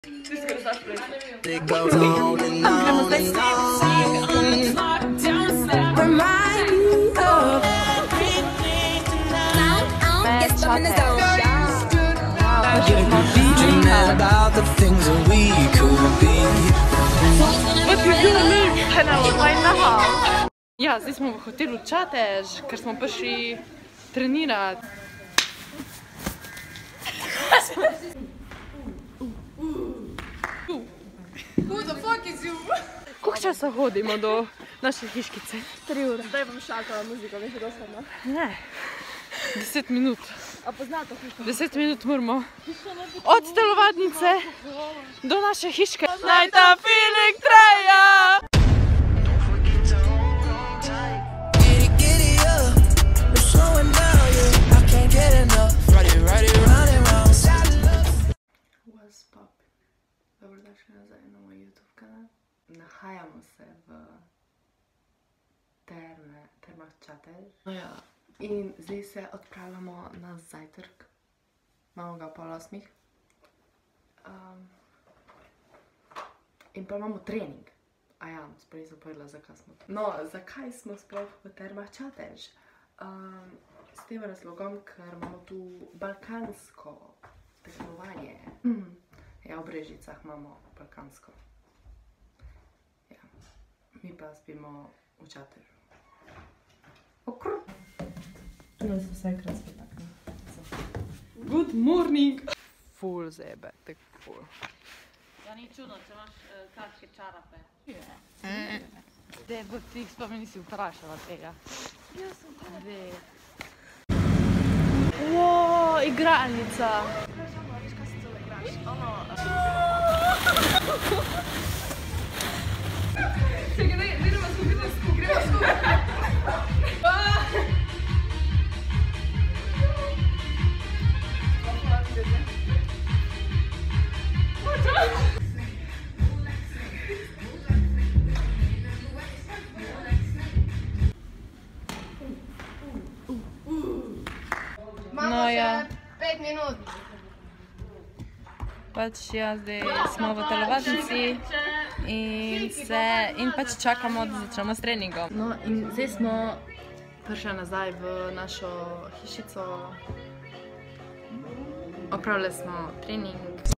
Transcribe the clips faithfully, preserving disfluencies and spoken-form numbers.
Ja, zdaj smo v hotelu Čatež, ker smo prišli trenirati. Who the fuck is you? Koliko časa hodimo do naše hiškice? Tri ure. Zdaj bom šakala muziko, veš, da sem, ne? Ne. Deset minut. A poznato hiško? Deset minut moramo od telovadnice do naše hiške. Naj ta feeling traja! Dobrodošli nazaj na moj YouTube kanal. Nahajamo se v terme, termah Čatež. No ja. In zdaj se odpravljamo na zajtrk. Imamo ga pol osmih. Um, in pa imamo trening. A ja, sprej sem povedala, zakaj smo. No, zakaj smo sploh v termah Čatež? Um, s tem razlogom, ker imamo tu balkansko tekmovanje. Mm. Ja, v Brežicah imamo balkansko. Ja, mi pa spimo v Čatežu. Okr! Tule so vse krat spet tako. Good morning! Ful zebe, tak ful. Ja, ni čudno, če imaš kratke čarape. Dej, bo ti sploh me nisi vprašala tega. Jaz sem to ne. Wow, igralnica! Čekaj, daj, gremo skupaj, gremo skupaj. No ja. Pet minut. Pač ja, zdaj smo v telovadnici in se, in pač čakamo, da začnemo s treningom. No in zdaj smo prišli nazaj v našo hišico. Opravili smo trening.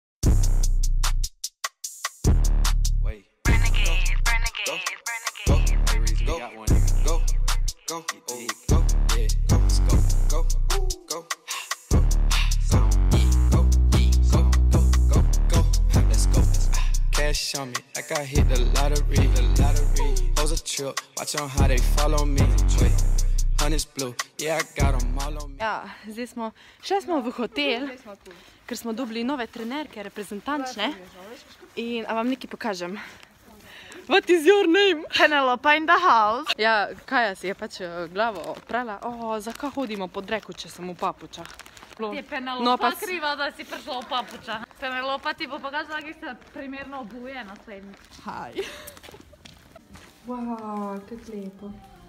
On me like I hit the lottery, the lottery. Pose a trip, watch on how they follow me. Wait, honey's blue, yeah I got them all on me. Ja, zdaj smo, še smo v hotel, ker smo dobili nove trenerke, reprezentančne. In a vam nekaj pokažem. What is your name? Penelope in the house. Ja, Kaja si je pač glavo prala. O, zakaj hodimo pod reku, če sem v papučah? Ti je Penelopa kriva, da si prišla v papučah. Penelopa ti bo pokazala, ki se primerno obuje naslednji. Haj. Wow, kako lepo.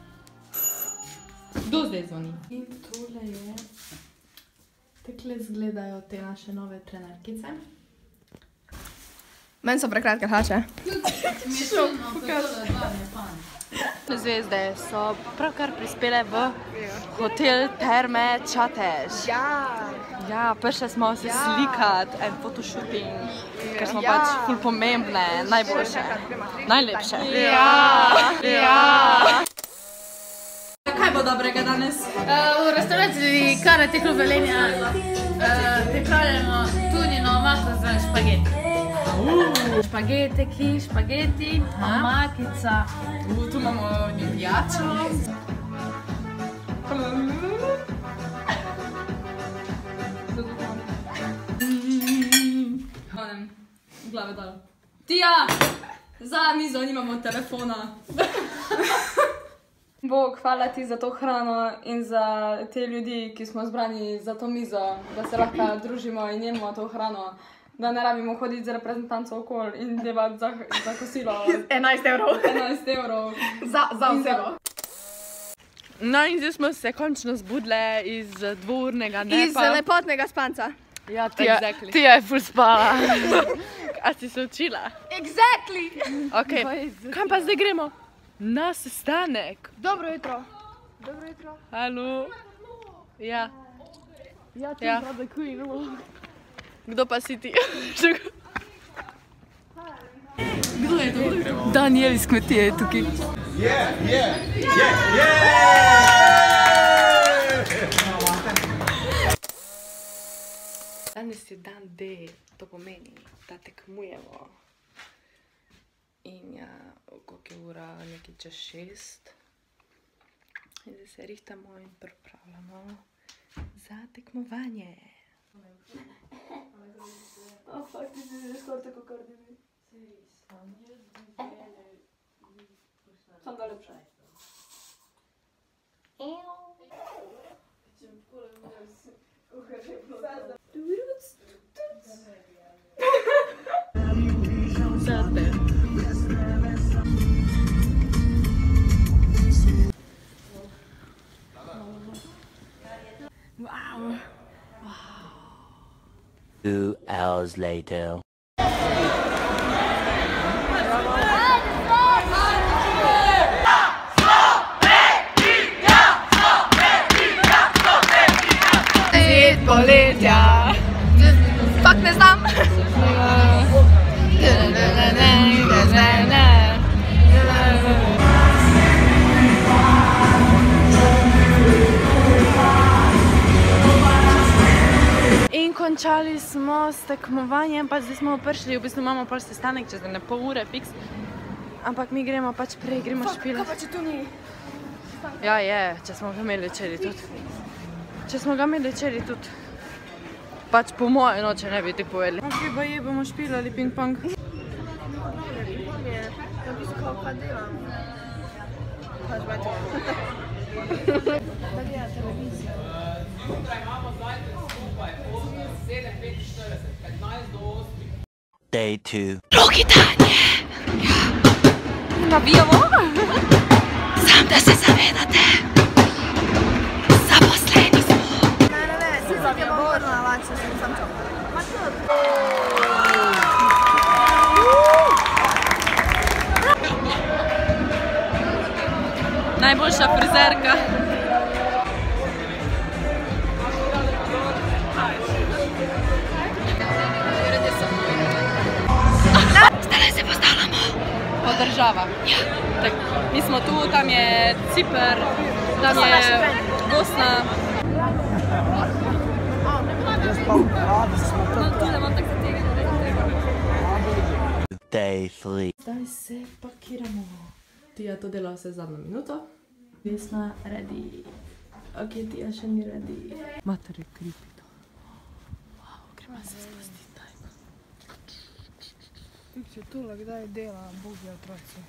Kdo zdaj zvoni? In tole je, takle izgledajo te naše nove trenerkice. Meni so prekratke hlače. Mi je čudno, kako da dva Japani. Zvezde so pravkar prispele v hotel Terme Čatež. Ja. Ja, prišli smo se slikati en fotoshooting, ker smo pač ful pomembne, najboljše, najlepše. Ja. Ja. Kaj bo dobrega danes? V restauraciji Karate Klub Velenja pripravljamo tunino maso z špageti. Špageteki, špageti, omakica. Tu imamo njevijačo. Honem, glave dal. Tija! Za mizo nimamo telefona. Bog, hvala ti za to hrano in za te ljudi, ki smo zbrani za to mizo, da se lahko družimo in jemo to hrano. Da ne rabimo hoditi z reprezentanco okoli in devati za, za kosilo. enajst evrov. enajst evrov. Za, za osebo. No in zdaj smo se končno zbudile iz dvournega nepa. Iz lepotnega spanca. Ja, ti je, ti je ful spala. A si se učila? Exactly! Ok, kam pa zdaj gremo? Na sestanek. Dobro jutro. Dobro jutro. Halo. Ja. Ja, ti Ja. ja. the queen. Kdo pa si ti? Kdo je to? Daniel iz kmetije je tukaj. Danes je dan D, to pomeni, da tekmujemo. In ja, koliko je ura, nekaj čez šest. In zdaj se rihtamo in pripravljamo za tekmovanje. Oh, fuck, ti si skoraj tako Cardi B. Sam da lepše. Zate. Wow. Two hours later. Poletja. Fak ne znam. In končali smo s tekmovanjem, pa zdaj smo prišli, v bistvu imamo pol sestanek čez ene pol ure, fiks. Ampak mi gremo pač prej, gremo špilat. Kaj pa če tu ni? Ja, je, če smo ga imeli včeraj tudi. Če smo ga imeli včeraj tudi. Pač po moje noče ne bi ti povedali. Ok, baje bomo špilali ping-pong. Day two. Drugi dan je! Navijamo? Sam da se zavedate. Zaposleni smo. Ne, ne, ne, si za tebe vrna, lače, sem sam čakala. Najboljša frizerka. Zdaj se postavljamo. Po državah. Ja. Tak, mi smo tu, tam je Cipr, tam je Bosna. Day three. Zdaj se pakiramo. Tija to dela vse zadnjo minuto. Vesna ready. Ok, Tija še ni ready. Mater je creepy to. Wow, gremo se spustiti, dajmo. Če tole kdaj dela, bogi otroci.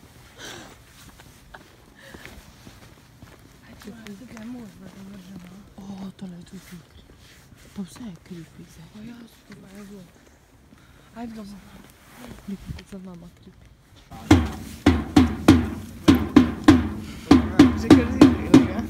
Tukaj je mož, da ga vržemo. O, tole je tudi creepy. Pa vse je creepy zdaj. Pa jaz, to pa je zelo. Ajde ga bo. Nekaj za vama creepy. Že kar zimri, ga?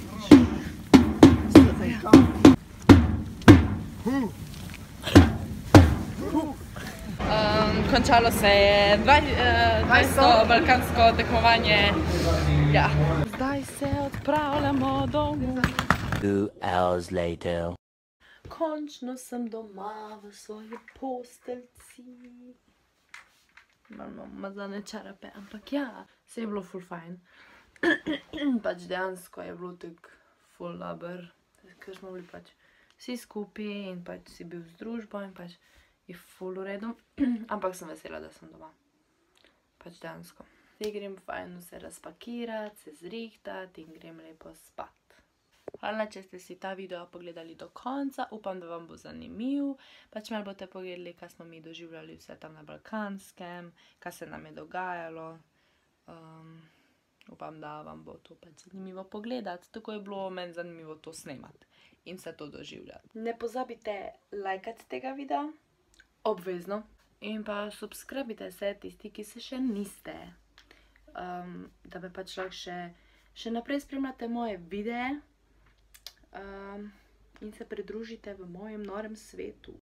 Um, končalo se je dvajseto balkansko tekmovanje. Ja. Zdaj se odpravljamo domov. Two hours later. Končno sem doma v svoji posteljci. Malo imam mazane čarape, ampak ja, se je bilo ful fajn. Pač dejansko je bilo tako ful dober, ker smo bili pač vsi skupaj in pač si bil z družbo in pač je ful v redu. Ampak sem vesela, da sem doma. Pač dejansko. Zdaj grem fajn vse razpakirati, se zrihtati in grem lepo spat. Hvala, če ste si ta video pogledali do konca, upam, da vam bo zanimiv. Pač malo boste pogledali, kaj smo mi doživljali vse tam na Balkanskem, kaj se nam je dogajalo. Um, upam, da vam bo to pač zanimivo pogledati. Tako je bilo meni zanimivo to snemati in se to doživljati. Ne pozabite lajkati tega videa, obvezno. In pa subskrbite se tisti, ki se še niste. Um, da me pač lahko še, še naprej spremljate moje videe. Um, in se pridružite v mojem norem svetu.